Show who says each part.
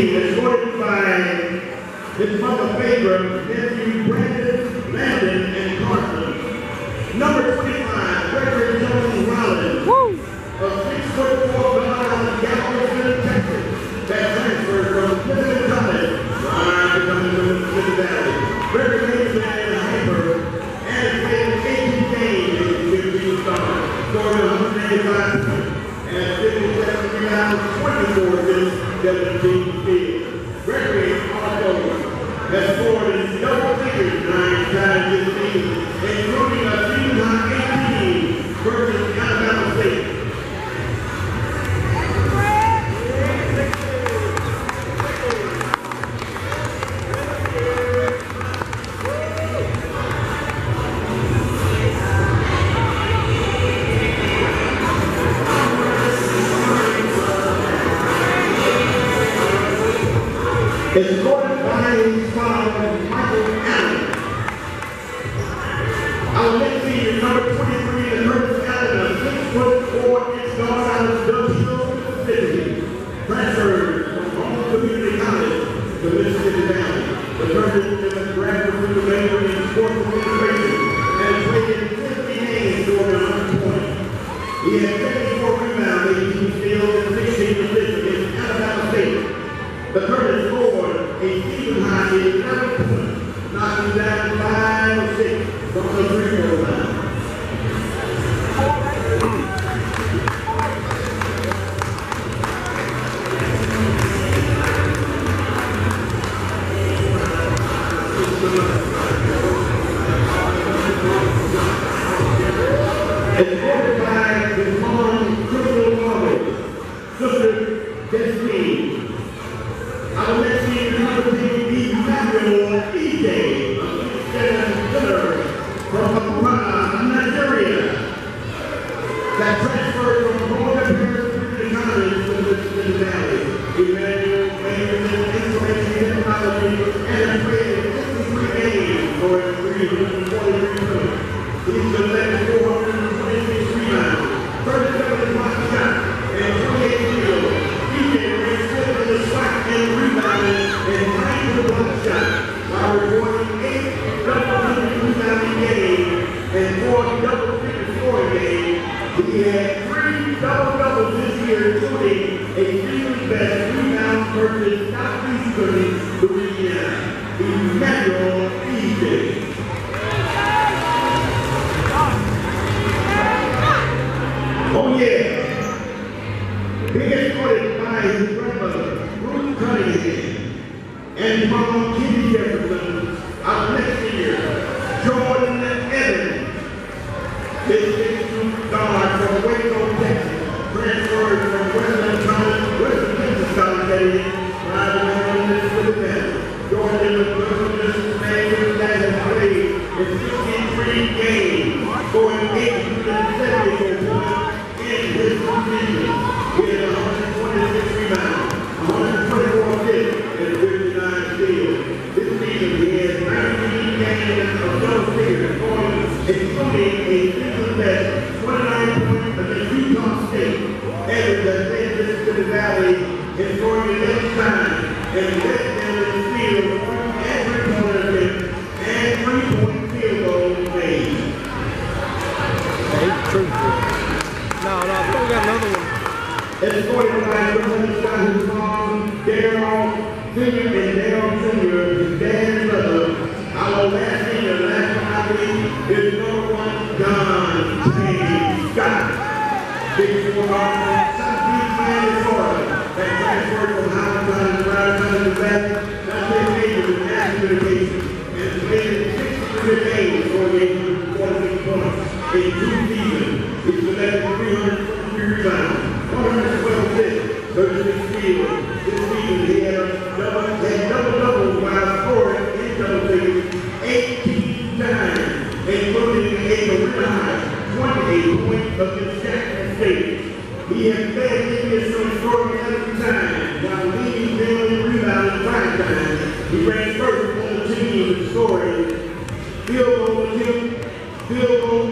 Speaker 1: Escorted by his mother favorite nephew Brandon, Landon, and Carson. Number 25, Gregory Jones Rollins, a 6'4" guard, Galveston, Texas, that transferred from Plymouth College, right to come into Mississippi Valley. Gregory came in Hamburg and played 18 games in 15 starts, scoring 185 points and 57 rebounds, 24 assists, 17 steals. Gregory also has scored in double figures 9 times this season, including a season high 18 versus Alabama State. Escorted by his father, Michael Allen. Our next senior, number 23, is Curtis Allen, a 6'4" guard out of Dutchville, Mississippi. Transferred from Home Community College to Mississippi Valley. The Curtis is a graduate of major in sports administration and played in 50 games during 100 points. He had 54 rebounds, 18 steals, and 16 assists against Alabama State. The Curtis scored a season high 11 points, knocking down 5 or 6 from the three-point line. Escorted by his mom, Crystal Marley, sister Destiny. Our next team is number 10, Emmanuel E.J., from Nigeria, that transferred from Florida Community College to Mississippi Valley. Emmanuel majored in information technology and played in 53 games for 343 points. He's collected 426 rebounds, 37 block shots, and 28 steals. E.J. ranks 5th in the slot and rebounding and 9th in the block shot, while recording 8 double-digit rebounding games and 4 double-digit scoring games. He had 3 double-doubles this year, including a season best rebound versus Southeastern Louisiana. Emmanuel E.J. Oh yeah! Being escorted by his grandmother, Ruth Cunningham, and mom, Kitty Jefferson, our next year, Jordan Evans, this 6'2" guard from Waco, Texas, transferred from Western Texas College, that is, right around Mississippi Valley. Jordan was the man that has played in 63 games, scoring 874 points in his season. He had 126 rebounds, 124 assists, and 59 steals. This season he had 19 games of double figures, scoring, including a season best 29 points against Utah State. Evans has led Mississippi Valley in scoring 11 times and led them in steals and three-point attempts and three-point field goals made.
Speaker 2: No, we got another one.
Speaker 1: Escorted by his mom, Daryl Sr. and Daryl Jr., his dad's brother. Our last senior, last but not least, is number 1, John James Scott. Big 4 guard from Southeast Miami, Florida, that transferred from Howard County to Broward County to Valley. That's his major in mass communication and played 63 games for 846 points in 2 seasons. He's collected 343 rebounds, 112 assists, 36 steals. This season he had double-doubles while scoring in double figures 18 times, including a career high 28 points against Jackson State. He has led MVSU scoring 11 times while leading them in rebounding 5 times. He ranks first on the team in scoring, field goal attempt, field goal